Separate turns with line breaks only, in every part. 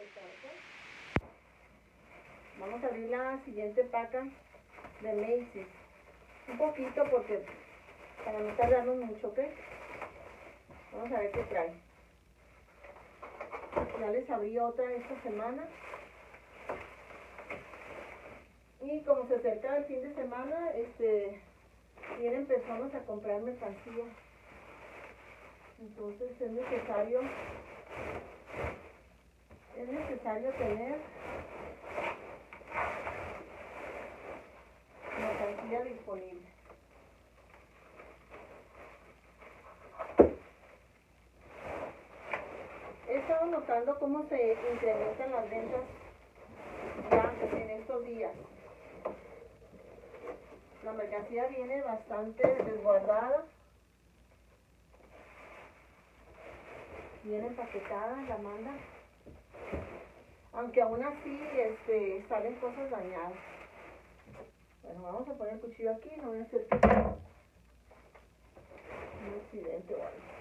esta, ¿ok? Vamos a abrir la siguiente paca de Macy's. Un poquito porque para no tardarnos mucho, ¿ok? Vamos a ver qué trae. Ya les abrí otra esta semana. Y como se acerca el fin de semana, vienen personas a comprar mercancía. Entonces es necesario tener mercancía disponible. He estado notando cómo se incrementan las ventas ya en estos días. La mercancía viene bastante desguardada, viene empaquetada, la manda, aunque aún así salen cosas dañadas. Bueno, vamos a poner el cuchillo aquí, no voy a hacer un accidente o algo.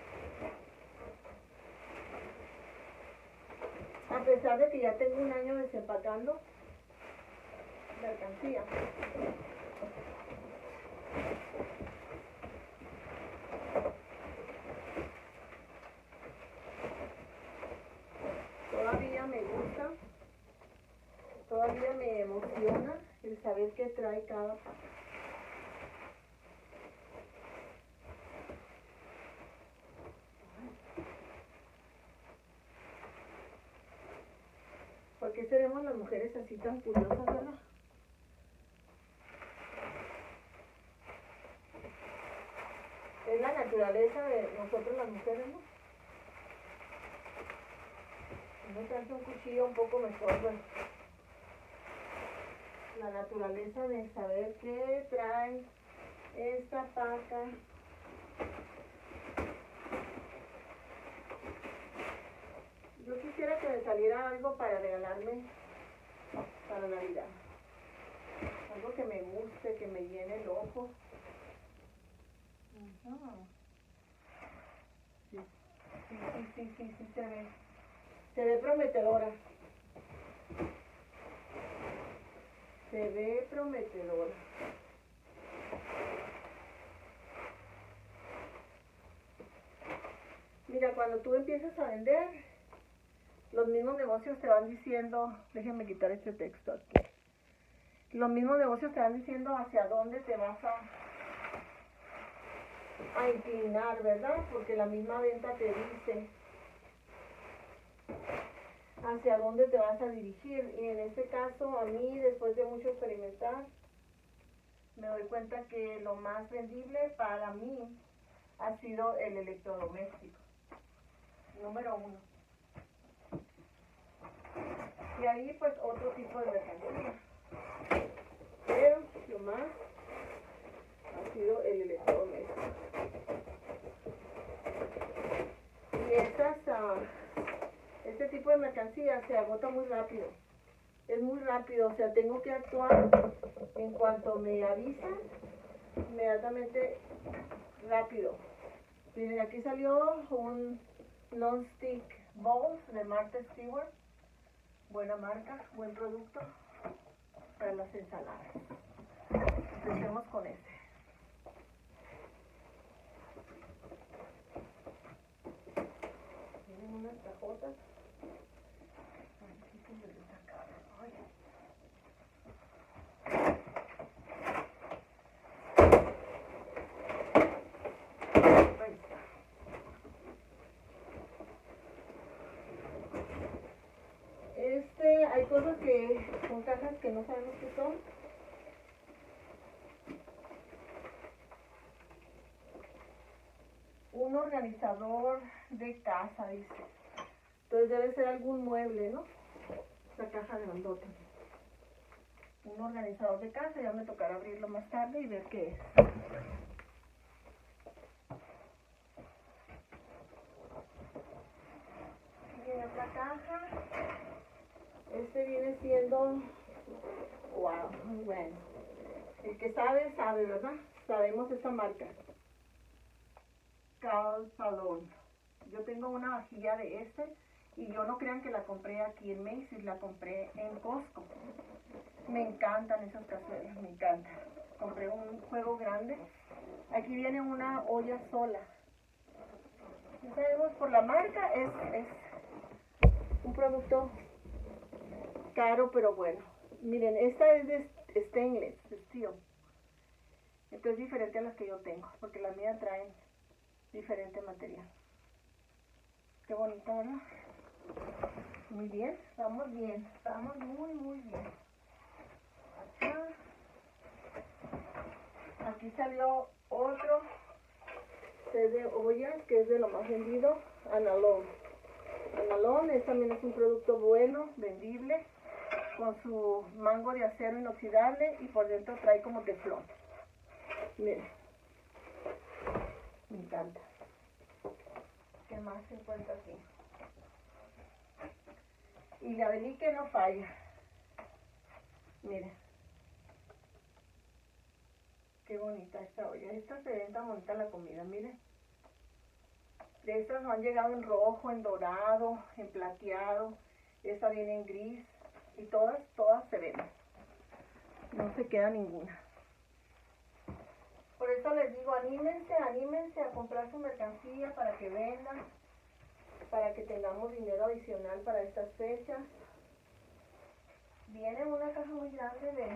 A pesar de que ya tengo un año desempacando mercancía. Todavía me gusta, todavía me emociona el saber qué trae cada paca. ¿Por qué seremos las mujeres así tan curiosas, verdad? Es la naturaleza de nosotros las mujeres, ¿no? No tanto un cuchillo un poco mejor, bueno. La naturaleza de saber qué trae esta paca. Yo quisiera que me saliera algo para regalarme para Navidad. Algo que me guste, que me llene el ojo. Sí, se ve. Se ve prometedora. Se ve prometedora. Mira, cuando tú empiezas a vender, los mismos negocios te van diciendo, déjenme quitar este texto aquí. Los mismos negocios te van diciendo hacia dónde te vas a inclinar, ¿verdad? Porque la misma venta te dice hacia dónde te vas a dirigir. Y en este caso, a mí, después de mucho experimentar, me doy cuenta que lo más vendible para mí ha sido el electrodoméstico. Número 1. Y ahí, pues, otro tipo de mercancía. Pero lo más ha sido el electrodoméstico. Y este tipo de mercancía se agota muy rápido. Es muy rápido, o sea, tengo que actuar en cuanto me avisan, inmediatamente rápido. Miren, aquí salió un non-stick bowl de Martha Stewart. Buena marca, buen producto para las ensaladas. Empecemos con este. Tienen unas cajotas. Hay cosas que son cajas que no sabemos qué son. Un organizador de casa, dice. Entonces debe ser algún mueble, ¿no? Esta caja grandota. Un organizador de casa, ya me tocará abrirlo más tarde y ver qué es. Viene otra caja. Este viene siendo, wow, muy bueno. El que sabe, sabe, ¿verdad? Sabemos esta marca. Carl Salon. Yo tengo una vajilla de este Y yo no crean que la compré aquí en Macy's, la compré en Costco. Me encantan esas cazuelas, me encantan. Compré un juego grande. Aquí viene una olla sola. Ya sabemos por la marca, es un producto caro pero bueno. Miren, esta es de stainless, de steel. Esto es diferente a las que yo tengo, porque las mías traen diferente material. Qué bonita, ¿verdad? Muy bien, estamos muy bien. Acá. Aquí salió otro set de ollas que es de lo más vendido, Analón. Analón también es un producto bueno, vendible, con su mango de acero inoxidable y por dentro trae como teflón. Miren, me encanta. ¿Qué más se encuentra aquí? Y la Belique no falla. Miren. Qué bonita esta olla. Esta se ve tan bonita la comida, miren. De estas no han llegado en rojo, en dorado, en plateado. Esta viene en gris. Y todas se ven. No se queda ninguna. Por eso les digo, anímense a comprar su mercancía para que vendan. Para que tengamos dinero adicional para estas fechas. Viene una caja muy grande de...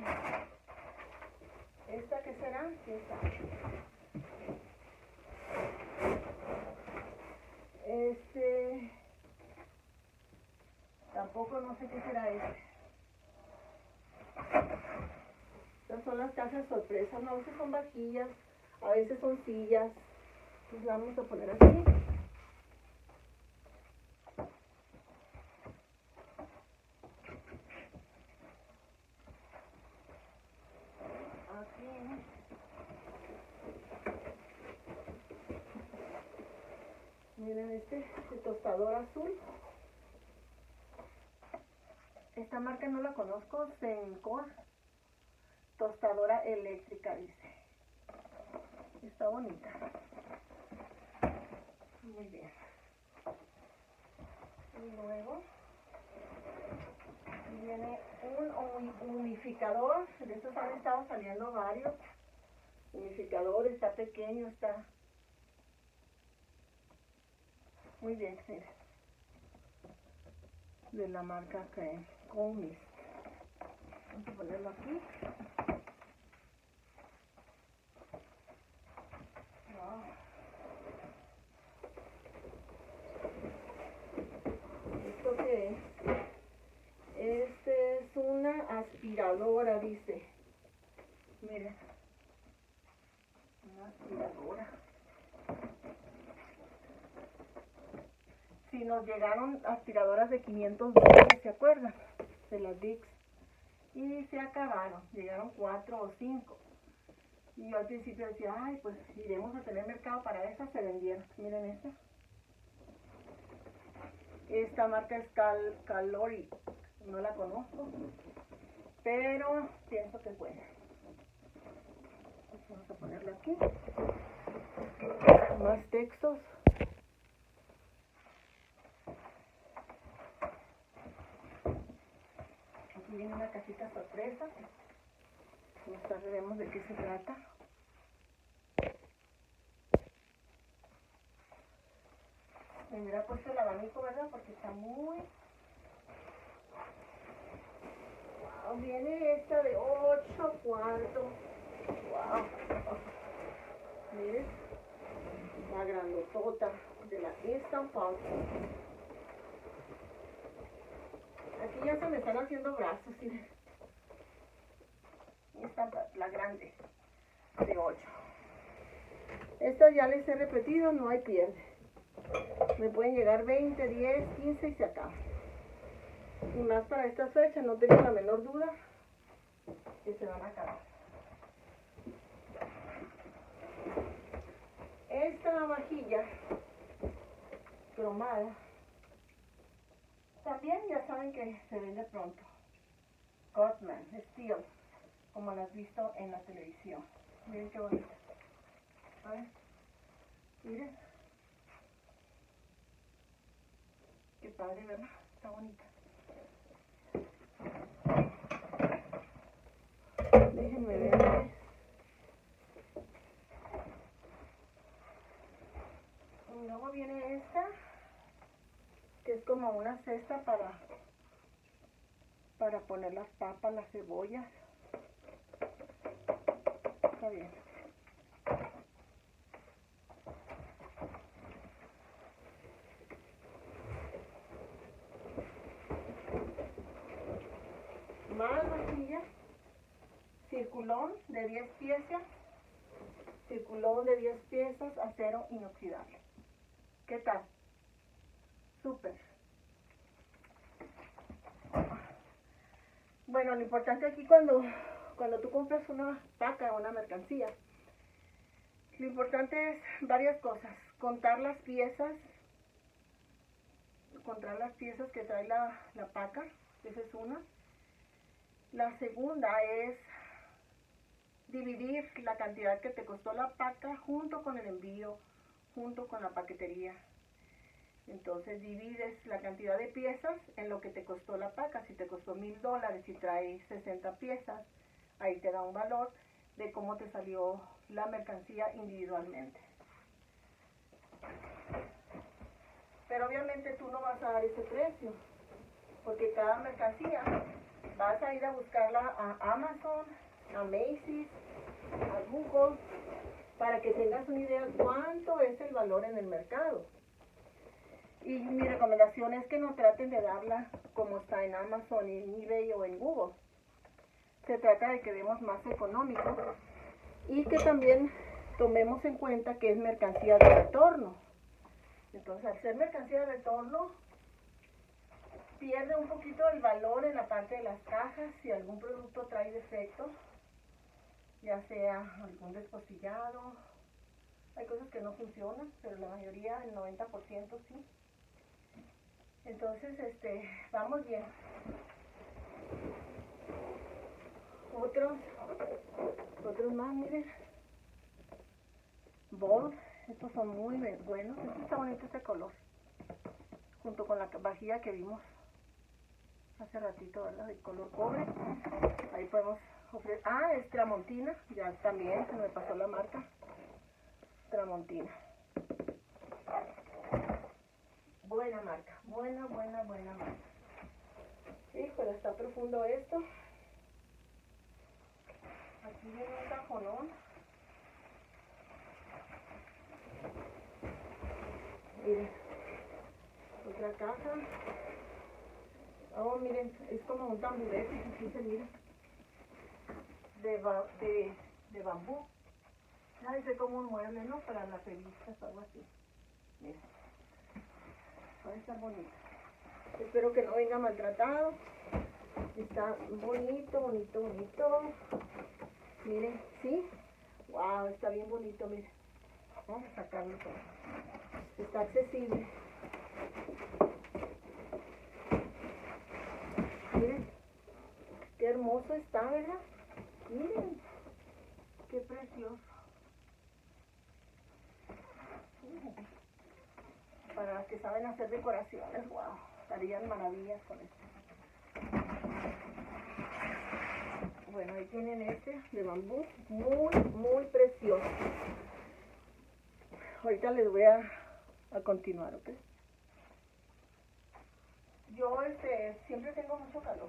¿Esta qué será? ¿Qué sabe? Tampoco no sé qué será este. Estas son las cajas sorpresas, no, a veces son vajillas, a veces son sillas. Entonces la vamos a poner así. Aquí. Miren este tostador azul. Esta marca no la conozco, Sencore. Tostadora eléctrica, dice. Está bonita. Muy bien. Y luego viene un unificador. De estos han estado saliendo varios. Unificador, está pequeño, está muy bien, miren. De la marca Comis. Vamos a ponerlo aquí. Wow. ¿Esto qué es? Este es una aspiradora, dice. Miren. Una aspiradora. Si nos llegaron aspiradoras de $500, ¿se acuerdan? De las Dix. Y se acabaron. Llegaron 4 o 5. Y yo al principio decía, ay, pues iremos a tener mercado para esas, se vendieron. Miren esta. Esta marca es Caloric. No la conozco, pero pienso que es buena. Vamos a ponerlo aquí. Más textos. Aquí viene una cajita sorpresa. Más tarde vemos de qué se trata. Me hubiera puesto el abanico, ¿verdad? Porque está muy... Wow, viene esta de 8 cuartos. Wow. Miren. La grandotota de la Instant Pot. Aquí ya se me están haciendo brazos, miren. Esta la grande, de 8. Estas ya les he repetido, no hay pierde. Me pueden llegar 20, 10, 15 y se acaba. Y más para esta fecha, no tengo la menor duda que se van a acabar. Esta vajilla cromada también ya saben que se vende pronto. Gottman Steel, como la has visto en la televisión. Miren qué bonita. A ver, miren. Qué padre, ¿verdad? Está bonita. Déjenme ver. Y luego viene esta, que es como una cesta para poner las papas, las cebollas. Está bien. Más vajillas. Circulón de 10 piezas. Circulón de 10 piezas, acero inoxidable. ¿Qué tal? Súper. Bueno, lo importante aquí cuando tú compras una paca o una mercancía, lo importante es varias cosas. Contar las piezas que trae la paca, esa es una. La segunda es dividir la cantidad que te costó la paca junto con el envío, junto con la paquetería. Entonces divides la cantidad de piezas en lo que te costó la paca. Si te costó $1000 y trae 60 piezas, ahí te da un valor de cómo te salió la mercancía individualmente. Pero obviamente tú no vas a dar ese precio, porque cada mercancía vas a ir a buscarla a Amazon, a Macy's, a Google, para que tengas una idea de cuánto es el valor en el mercado. Y mi recomendación es que no traten de darla como está en Amazon, en eBay o en Google. Se trata de que demos más económico y que también tomemos en cuenta que es mercancía de retorno. Entonces, al ser mercancía de retorno, pierde un poquito el valor en la parte de las cajas si algún producto trae defectos, ya sea algún descosillado. Hay cosas que no funcionan, pero la mayoría, el 90% sí. Entonces, vamos bien. Otros más, miren. Bold, estos son muy buenos. Este está bonito, este color. Junto con la vajilla que vimos hace ratito, ¿verdad? De color cobre. Ahí podemos ofrecer. Ah, es Tramontina. Ya también se me pasó la marca. Tramontina. Buena marca. Buena marca. Híjole, está profundo esto. Aquí viene un cajonón. Miren. Otra caja. Oh, miren, es como un tamburete, así se mira. De bambú. Parece como un mueble, ¿no? Para las revistas o algo así. Miren. Va a estar bonito. Espero que no venga maltratado. Está bonito. Miren, ¿sí? Wow, está bien bonito, miren. Vamos a sacarlo todo. Está accesible. Miren, qué hermoso está, ¿verdad? Miren, qué precioso. Para las que saben hacer decoraciones, wow, harían maravillas con esto. Bueno, ahí tienen este de bambú, muy precioso. Ahorita les voy a continuar, ¿ok? Yo siempre tengo mucho calor.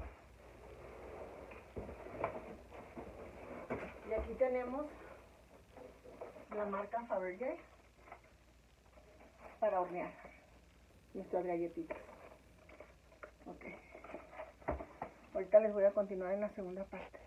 Y aquí tenemos la marca Fabergé para hornear nuestras galletitas. Ok. Ahorita les voy a continuar en la segunda parte.